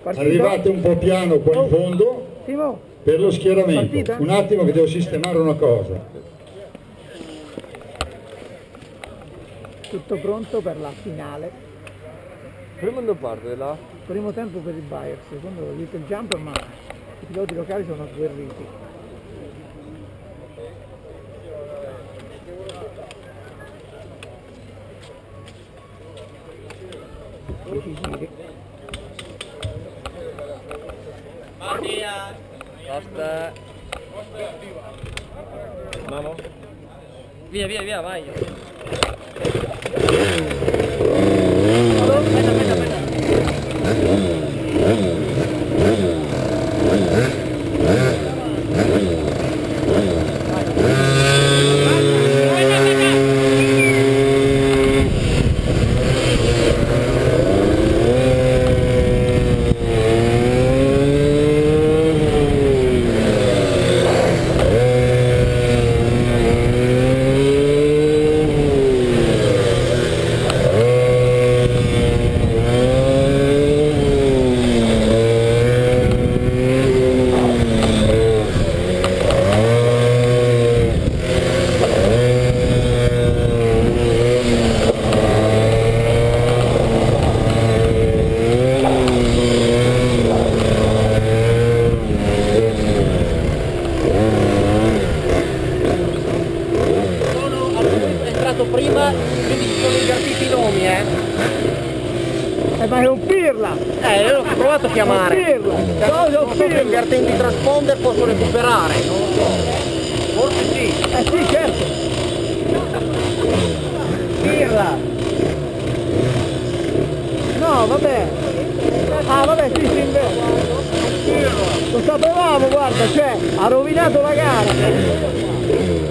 Arrivate un po' piano qua in fondo per lo schieramento. Un attimo che devo sistemare una cosa. Tutto pronto per la finale. Prima non parte là? Primo tempo per il Bayer, secondo il Little Jumper, ma i piloti locali sono agguerriti. Giri. Basta. Vamos. Via, via, via, vai. Aspetta, aspetta, prima, quindi si sono invertiti i nomi, Ma è un pirla! io ho provato a chiamare. Pirla! Non so se invertendo i transponder posso recuperare, non lo so. Forse sì. Sì, certo! Pirla! No, vabbè! Ah, vabbè, sì, invece! Lo sapevamo, guarda, cioè, ha rovinato la gara!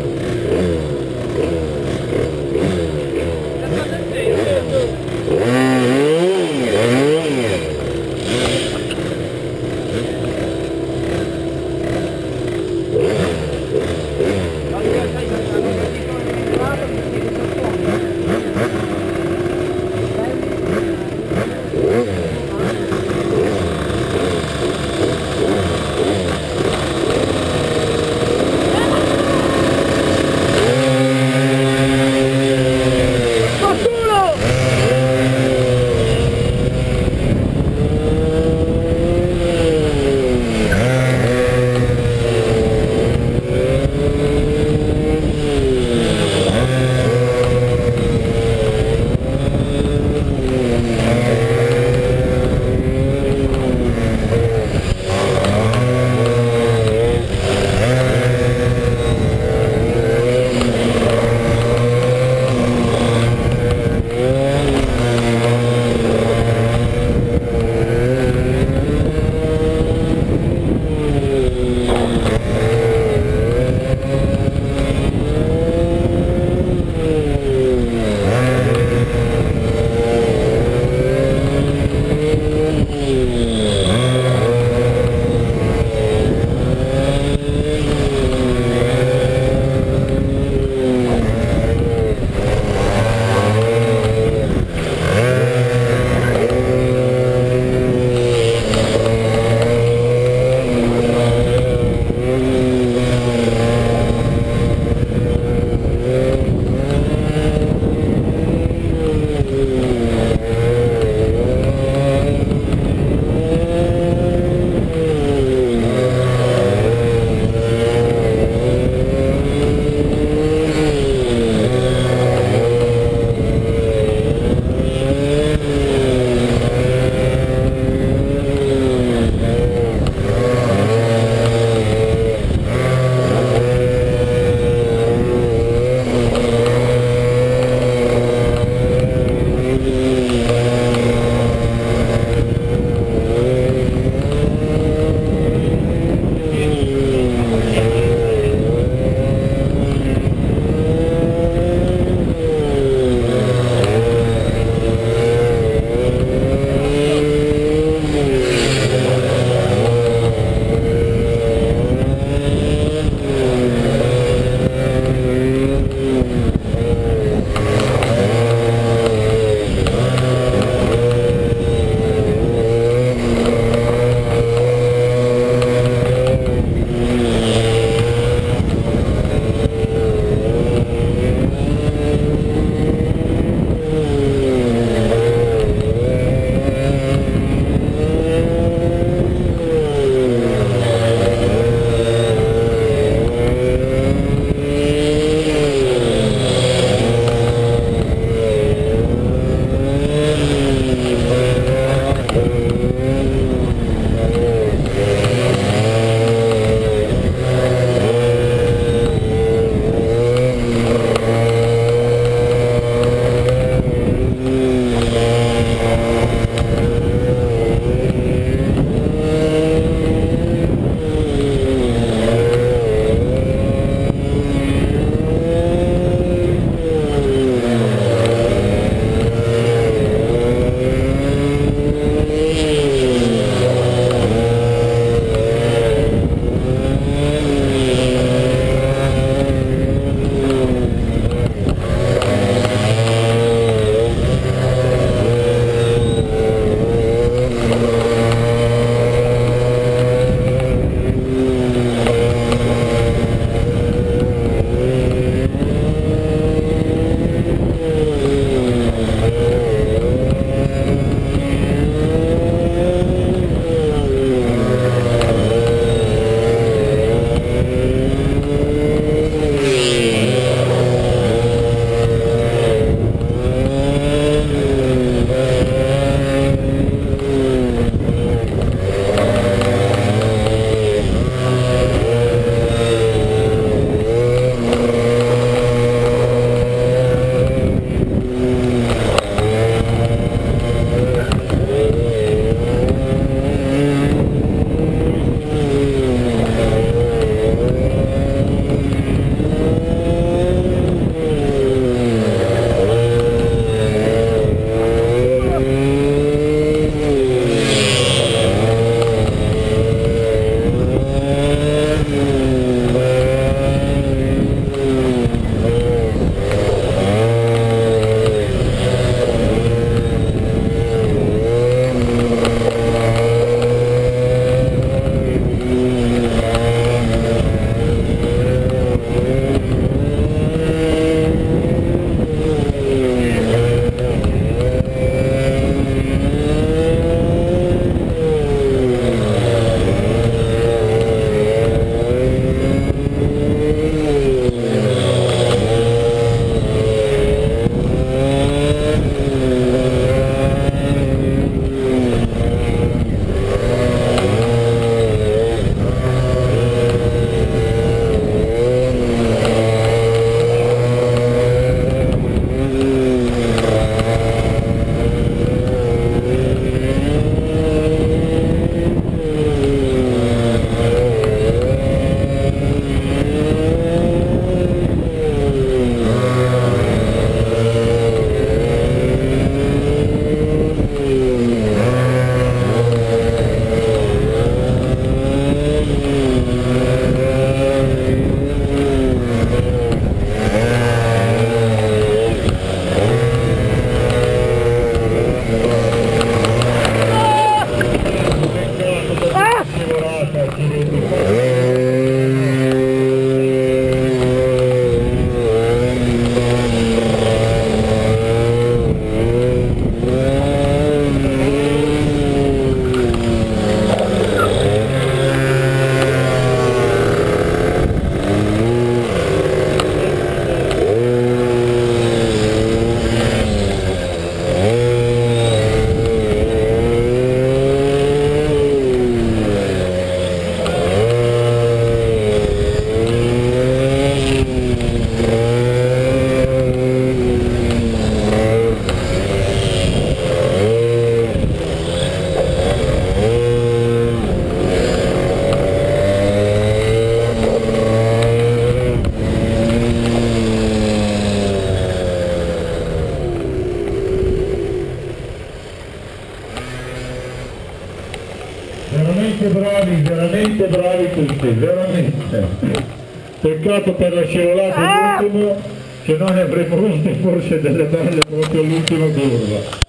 veramente bravi tutti, veramente. Peccato per la scivolata all'ultimo, se no ne avremmo viste forse delle belle proprio all'ultima curva.